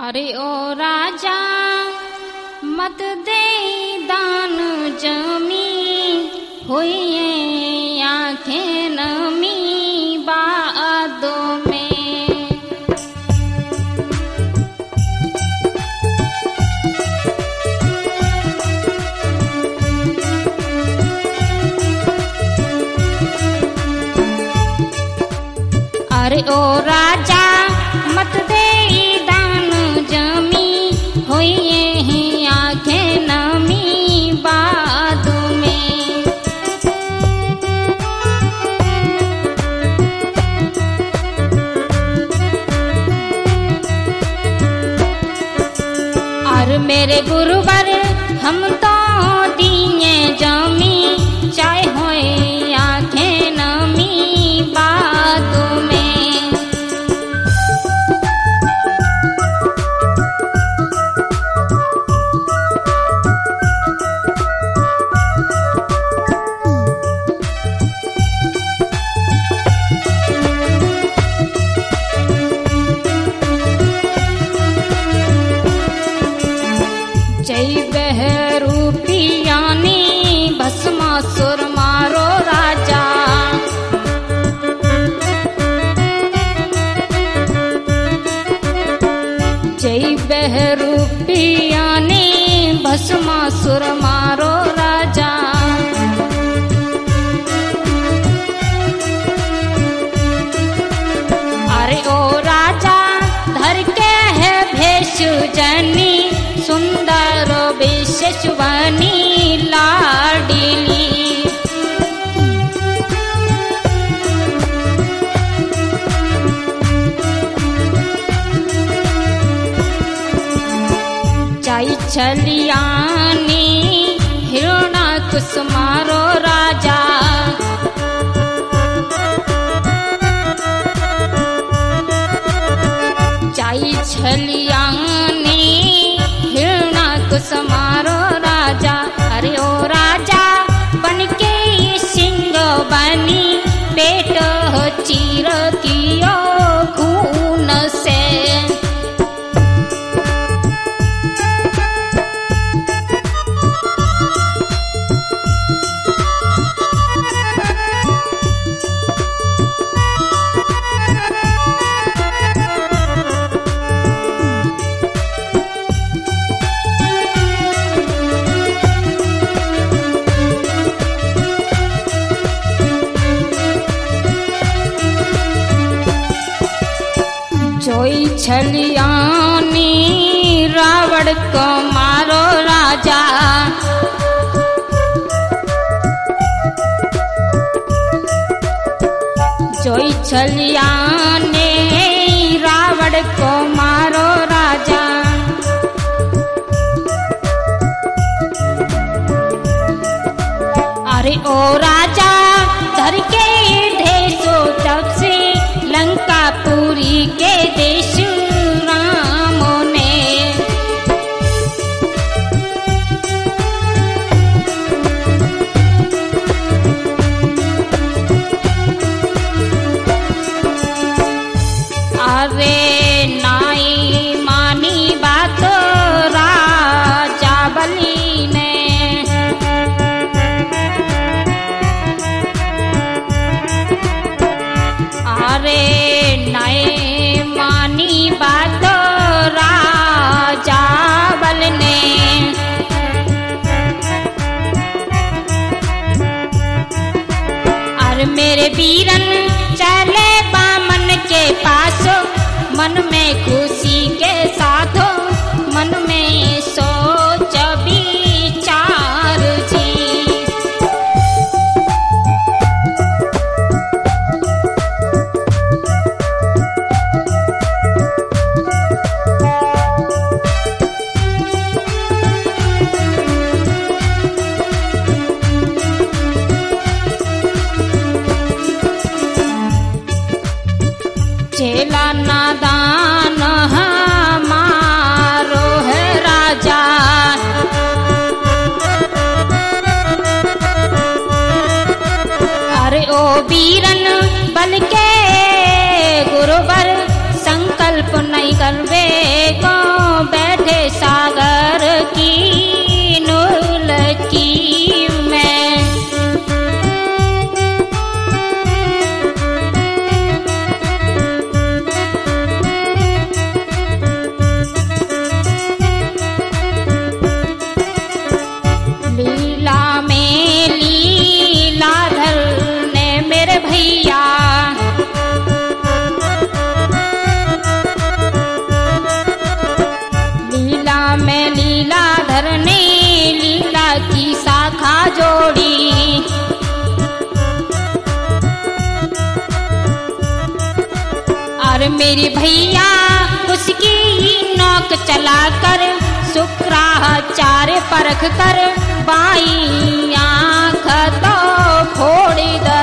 अरे ओ राजा मत दे दान जमी हुई आंखें नमी बादों में। अरे ओ राजा मत दे दान जमी हुई ही आंखें नमी बादों में। और मेरे गुरुवर हम तो दिए जमी चाहे होए आंखें नमी बादों में। जय बहरूपिया ने भस्मासुर मारो राजा। जय बहरूपिया ने भस्मासुर मारो राजा। अरे ओ राजा धर के है भेष जनी सुंदर विशेषवनी लाडली। जाई छलियानी हिरणाकुश मारो राजा। जाई छलियानी हिरणाकुश मारो राजा। अरे ओ राजा बन के सिंह बनी पेट चीर कियो खून से। जोई छलियानी रावण को मारो राजा। जोई छलियानी रावण को मारो राजा। अरे ओ राजा धर के ढेसो तब से लंकापुरी के देश रामों ने। अरे नाई मानी बात राजा बलि ने। अरे नए मानी बात राजा बल ने। और मेरे वीरन चले बामन के पास मन में खुशी के साथ मन में सोच विचार जी। चेला नादान हमारो है राजा। अरे ओ वीरन बल के गुरुवर संकल्प नहीं करवे को और मेरे भैया उसकी ही नौक चलाकर शुक्राचार्य परख कर बाई आँख तो फोड़ द